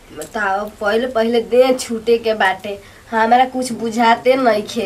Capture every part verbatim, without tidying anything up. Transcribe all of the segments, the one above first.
बताओ पहले पहले दे छूटे के बाटे हमारा कुछ बुझाते नहीं खे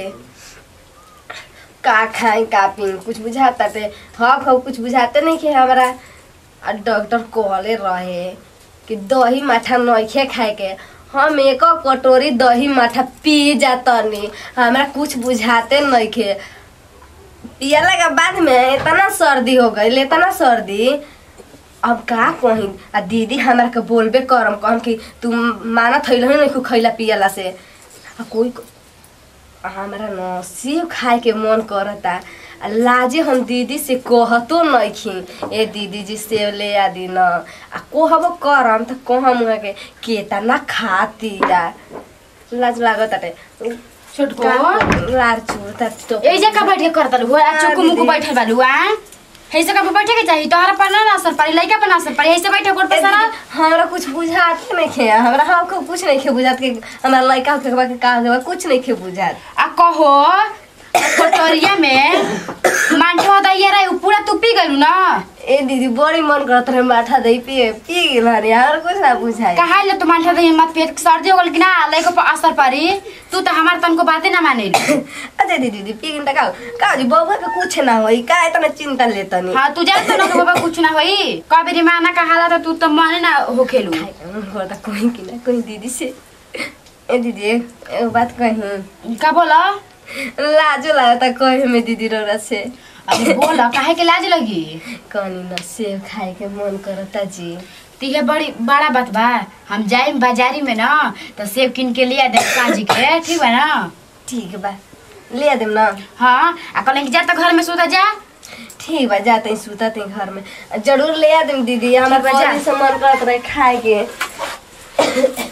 का खाए का पी कुछ बुझाता थे हाँ खाओ कुछ बुझाते नहीं खे हमारा। डॉक्टर कहले रहे कि दही माठा नहीं खे खाए के हम एक कटोरी दही माठा पी जातनी हमारा कुछ बुझाते नहीं खे। पियला के बाद में इतना सर्दी हो गई इतना सर्दी अब का कहीं आ दीदी हमारा के बोलबे करम कहम कि तू माना थैल नहीं खैला पियला से आ कोई हमारा न सेब खाए के मन करता लाजे हम दीदी से कहतो नहीं खी ए दीदी जी सेब ले आ दी न आ कहब करम तो कहम के केतना खाती लाज लागत छोटको लार छोड़ता तो ए जगह बैठ के करत हो आ चुकु मुकु बैठल बालू आ हे जगह पे बैठे के चाहिए तोहरा पर ना असर पड़ी लइका पर ना असर पड़ी ऐसे बैठे गोड़ पे सारा हमरा कुछ बुझात नहीं खे हमरा हम को कुछ नहीं खे बुझात के हमरा लइका के के का होगा कुछ नहीं खे बुझात आ कहो कटोरिया में मांठो दैया रे पूरा तू पी गलू ना ए दीदी बड़ी मन करत रे माठा दई पी पी गेल रे हमरा कुछ ना बुझाई कहा ले तू मांठा दई मत पेट सर्दी हो गल कि ना लइका पर असर पड़ी तू तो हमार तन को बातें ना माने अच्छा दीदी पी गिन का का जी बबुआ के कुछ ना होई का इतना चिंता लेतनी हां तू जानत ना बाबा कुछ ना होई कबेरी माना का हालत तू तो माने ना हो खेलू होता कोई कि ना कोई दीदी से ए दीदी एक बात कही का बोला लाजो लागता कहे में दीदी रोरा से अबे बोला काहे के लाज लगी कनी न सेब खाए के मन करता जी तीहे बड़ी बड़ा बात बा हम जाए बाजारी में ना तो सेब किन के लिया दे काजी के ठीक बा ना ठीक बा ले देम ना हां आ कल जा त घर में सुता जा ठीक बा जाते ही सुता ते घर में जरूर ले आ देम दीदी हमरा बाजारी से मन करत रहे खाए के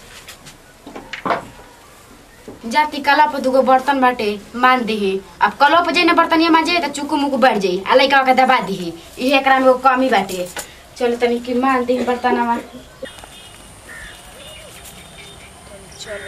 जाती कला पर दुगो बर्तन बाटे मान देही अब कलो पर जइने बर्तन ये मांजे त चुकु मुकु बढ़ जाई आ लइका के दबा देही इहे एकरा में कमी बाटे चल तनी की मान देही बर्तनवा चल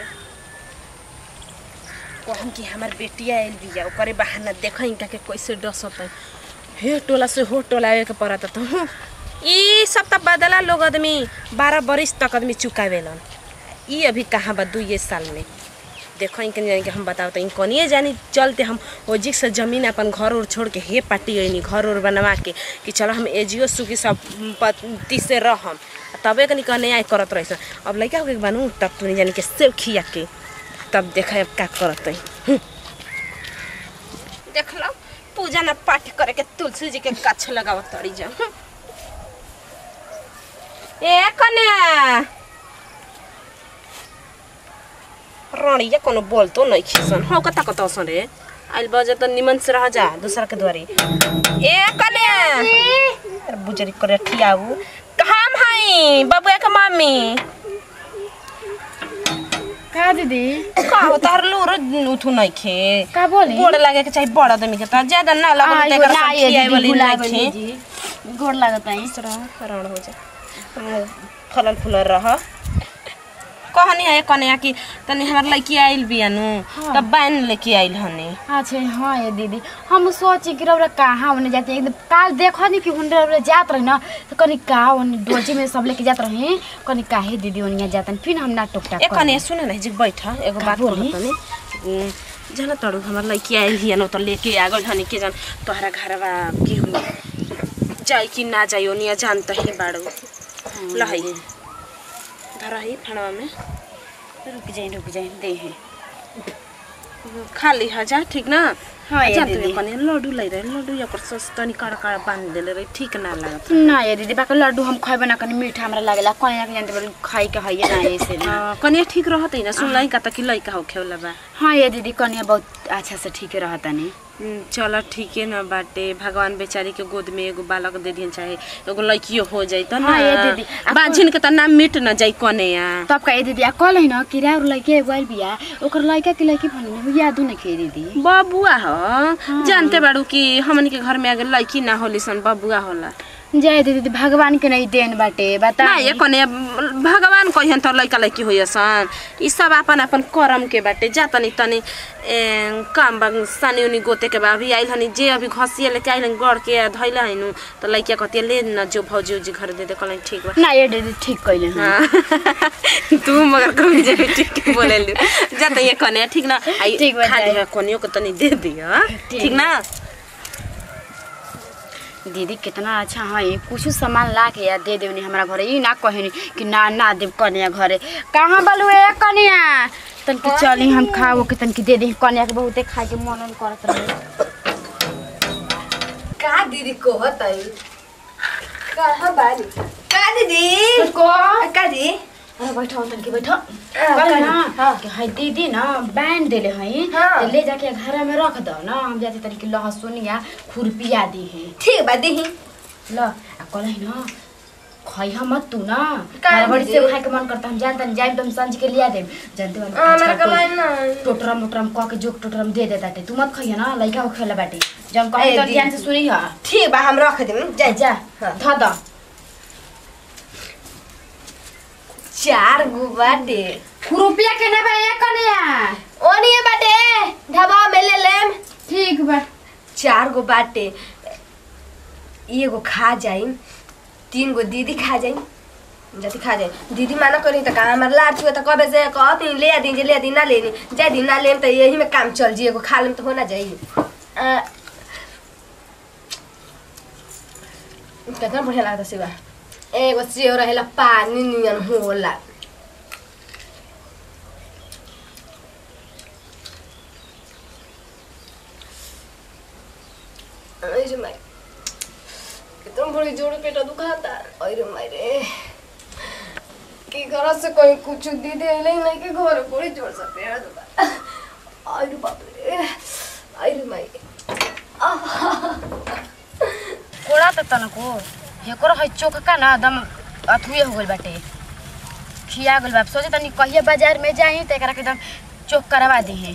कहम कि हमार बेटिया आइल बिया ओकरे बहाना देखई इनका के कैसे डसत हे टोला से हो टोला आवे के परत त ई सब त बदला लोग आदमी बारह बरिस तक आदमी चुकावेलन ई अभी कहां बा दू साल में देखो इनके जानी कि हम बताओ तो इनकोनिए जानी चलते हम ओजिक से जमीन अपन घर और छोड़ के हे पार्टी गई घर और बनवा के कि चलो हम एजियो सुखी सब पति से रहम तबे कनी कने आए करत रहिस अब लइका हो के बनू तब तू नहीं जानी के सेव खिया के तब देखा अब का करत है देख लो पूजा ना पाठ करे के तुलसी जी के कच्छ लगावत तड़ी जा ए कन्या रानिया कोनो बोलतो नहीं खिसन हो कता कता सन रे आइल बजे तो निमन से रह जा दूसरा के द्वारी ए कन्या अरे बुजरी करे ठियाऊ हम हई बबुआ के मम्मी का दीदी का हो तार लूर उठू नहीं खे का बोली गोड़ लागे के चाहिए बड़ा दमी के त ज्यादा ना लगल ते कर खियाई वाली नहीं खे गोड़ लागत है इसरा रण हो जा फलल फुलर रह कहनी है कन्या की तनी हमार लड़की आइल बियानु हाँ। तब बहन लेके आइल हने अच्छा हां ये दीदी हम सोचे कि रौरा कहां होने जाते एकदम काल देखो नहीं कि हुंडरा जात रही ना तो कनी का ओनी डोजी में सब लेके जात रहे कनी काहे दीदी ओनिया जातन फिर हम ना टोकटा ए कन्या सुन ना जी बैठा एगो बात बोली तनी जाना तड़ू हमार लड़की आइल हियानु तो लेके आ गल हनी के जान तोहरा घरवा की हो जाई कि ना जाई ओनिया जानता ही बाड़ू लहई धरा ही फणवा में रुक जाए रुक जाए दे है खाली हजार ठीक ना हां ये दीदी कने लड्डू लै रहे लड्डू या पर सस्तनी काड़ा काड़ा बांध देले रे ठीक ना लागत ना ये दीदी बाका लड्डू हम खाए बना कनी मीठा हमरा लागेला कने के जानते खाई के हइए ना ऐसे ना कने ठीक रहत है ना सुन लाई का त कि लइका हो खेवला बा हां ये दीदी कने बहुत अच्छा से ठीक रहता नहीं चल ठीक है ना बाटे भगवान बेचारी के गोद में एगो बालक दे दिहन चाहे एगो लड़कियो हो जाई त ना हां ये दीदी बांझिन के त नाम मिट न जाई कने या तब का ये दीदी आ कल है ना किरा और लड़के गोइल बिया ओकर लड़का के लड़की भने याद न के दीदी बबुआ हो जानते बाड़ू कि हमन के घर में अगर लड़की ना होली सन बबुआ होला जय दीदी भगवान के नहीं देन बाटे बता ना ये कने भगवान कहियन त लइका लइकी होइसन ई सब अपन अपन कर्म के बाटे जा तनी तनी ए, काम बंग सानी उनी गोते के बा अभी आइल हनी जे अभी घसिए लेके आइल गड़ के धइल हइनु त लइका कते ले न जो भौजी उजी घर दे दे कल ठीक बा ना ये दीदी ठीक कइले हाँ। तू मगर कभी जे ठीक बोले लू जा त ये कने ठीक ना आई ठीक बा खा दे कनियो को तनी दे दियो ठीक ना दीदी कितना अच्छा है कुछ सामान ला के या दे देवनी हमरा घरे ई ना कहनी कि ना ना देव कन्या घरे कहाँ बलू ए कन्या तनकी चली हम खाओ के तनकी दे दे कन्या के बहुते खाए के मन करत रहे का दीदी कहत है कहाँ बानी का दीदी को का दी अरे बैठो तनकी बैठो कल ना कि है दीदी ना बैंड देले है हाँ। तो ले जाके घर में रख दो ना हम जाते तनकी लहसुन या खुरपिया दी है ठीक बा दीही ल आ कल है ना खाई हम मत तू ना काहे हमारे बड़ी दीदी? से खाए के मन करता हम जानता नहीं जाए तुम सांझ के लिया दे जानते हो आ, मेरा कलाई ना टोटरम टोटरम कह के जोक टोटरम दे देता तू मत खाइए ना लइका को खेला बाटे जब कहे ए, तो दीदी। ध्यान से सुनी हा ठीक बा हम रख देम जा जा हाँ। ध द चार गो बाटे रुपया के ना बा एक कन्या ओनिए बाटे ढाबा में ले लेम ठीक बा चार गो बाटे एगो खा जाई तीन गो दीदी खा जाई जति खा जाई दीदी माना करी त का हमर लार छुए त कबे से कहती ले दी जे ले दी ना लेनी जा दी ना लेम त यही में काम चल जी एगो खा लेम त हो ना जाई आ, कितना बढ़िया लागता सेवा एगो सेव रहेला पानी नियन होला अरे माई कितना बड़ी जोड़ पेटा दुखाता अरे माई रे कि घर से कोई कुछ दी दे ले नहीं के घर बड़ी जोड़ से पेट दुखा अरे बाप रे अरे माई कोड़ा त तनको हेकर है चोख का ना दम अथुए हो गइल बाटे खिया गइल बा सोचे तनी कहिए बाजार में जाई त एकरा के एकदम चोख करवा दी है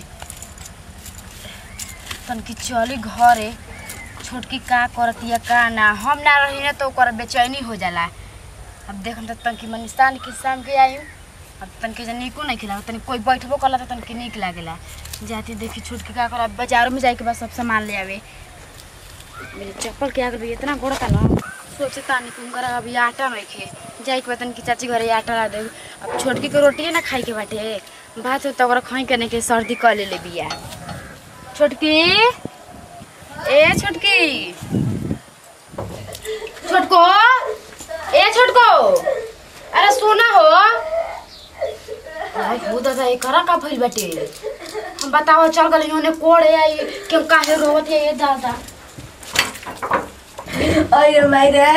तनकी चली घरे छोटकी का करतिया का ना हम ना रही ना तो ओकर बेचैनी हो जाला अब देखम त तनकी मनिस्तान के शाम के आई अब तनकी जन निको नहीं खिला तनी कोई बैठबो कला त तनकी निक लागेला जाती देखी छोटकी का कर बाजारों में जाए के बाद सब सामान ले आवे मेरे चप्पल के आगे भी इतना गोड़ा था ना सोचे तानी तुम घर अभी आटा में खे जाए के बतन की चाची घरे आटा ला दे अब छोटकी के रोटी ना खाई के बाटे बात हो तो खाई करने के सर्दी कर ले ले बिया छोटकी ए छोटकी छोटको ए छोटको अरे सोना हो आई हो दादा ये करा का भइल बाटे हम बताओ चल गली होने कोड़े आई क्यों काहे रोवत है ये दादा अरे माई रे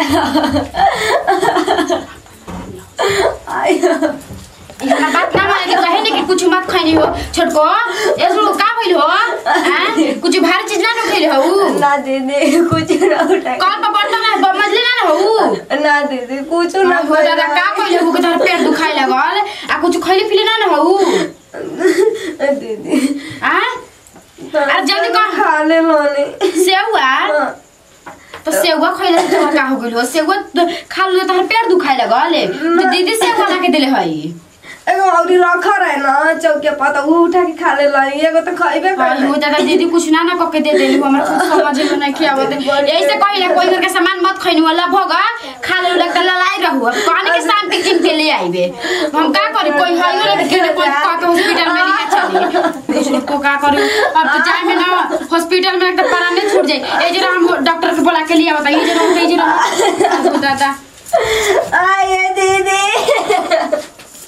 इतना बात ना माने कहे नहीं कि कुछ मत खाइनी हो छोटको ये सुनो का भइल हो हैं कुछ भारी चीज ना खइले हो ना दीदी कुछ ना उठा कल पर बर्तन ना मजले ना हो ना दीदी कुछ ना हो दादा का कइले हो के तोर पेट दुखाई लागल आ कुछ खइले पिले ना ना हो दीदी आ अरे जल्दी कर खा ले लोने सेवा तो सेवा खइले तो का हो गइल हो सेवा खा ले तोर पेट दुखाई लागल तो दीदी सेवा ला के देले हई एगो औरी रखा रहे ना चौके पता उ उठा के खा ले लाई एगो तो खाइबे कर हो दादा दीदी कुछ ना ना कके दे देली हमरा कुछ समझ में नहीं के आवत यही से कहिला कोई घर के सामान मत खइनु वाला भोगा खा ले लग ललाई रहू अब पानी के शाम के किन के ले आइबे हम का करी कोई हइयो ना के कोई का के हॉस्पिटल में लिया चली दूसरे को का करी अब तो जाए में ना हॉस्पिटल में एक परा नहीं छूट जाए ए जरा हम डॉक्टर के बुला के लिया बताइए जरा हम कहीं जरा हो दादा आए दीदी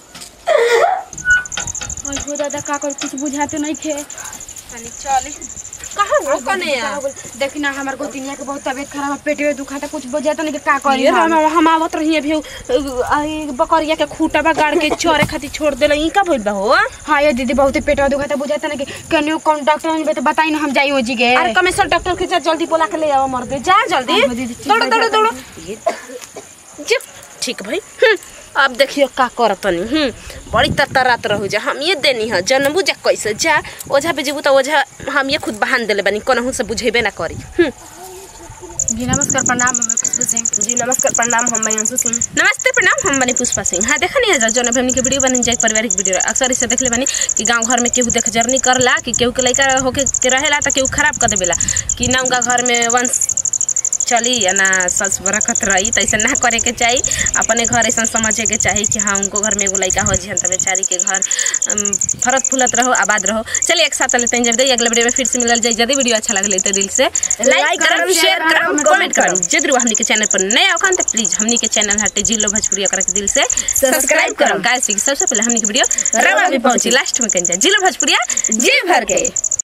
और हो दादा का कर कुछ बुझाते नहीं खे तनी चली कहां हो कने या देखी ना हमार गोतिनिया के बहुत तबीयत खराब पेट में दुखाता कुछ बुझाते नहीं का करी ये हम हम आवत रही अभी आई बकरिया के खूटा बा गाड़ के चोरे खातिर छोड़ देले ई का भइल बा हो हाँ ये दीदी बहुत पेट में दुखाता बुझाता नहीं कि कन्यो कौन डॉक्टर ने तो बताई ना हम जाई हो जी के अरे कमिश्नर डॉक्टर के जा जल्दी बुला के ले आओ मर दे जा जल्दी हाँ, दीदी, ठीक दौड़ है, दौड़ जाता दौड़ ये जी ठीक भाई हम्म, अब देखियो का करतनी हम्म बड़ी ततरात रहू जा हम ये देनी है जनबू जा कैसे जा ओझा पे जेबू तो ओझा हम ये खुद बहान देले बानी कोनहु से बुझेबे ना करी हम्म जी नमस्कार प्रणाम हम खुशबू सिंह। जी नमस्कार प्रणाम हम अंशु सिंह। नमस्ते प्रणाम हम बनी पुष्पा सिंह। हाँ देखा नहीं है जो हमनी के वीडियो बन जाए पारिवारिक वीडियो अक्सर इसे देख ले बनी कि गांव घर में केहू देख जर्नी करला कि केहू के लड़का होके के रहेला तो केहू खराब कर देवेला कि ना उनका घर में वंश चली या ना सस बरकत रही। तो ऐसा ना करे के चाहिए, अपने घर ऐसा समझे के चाहिए कि हाँ उनको घर में एगो लड़का हो जी तो बेचारी के घर फरत फुलत रहो आबाद रहो। चलिए एक साथ लेते हैं जब अगले वीडियो में फिर से मिलल जाए। यदि वीडियो अच्छा लगे तो दिल से लाइक करम शेयर करम कमेंट करम। जरूर हमनी के चैनल पर नया होखन तो प्लीज हमनी के चैनल हटे जिलो भोजपुरी ओकरा के दिल से सब्सक्राइब करम। काहे से सबसे पहले हमनी के वीडियो रवा भी पहुंची लास्ट में कन जाए जिलो भोजपुरिया जी भर के।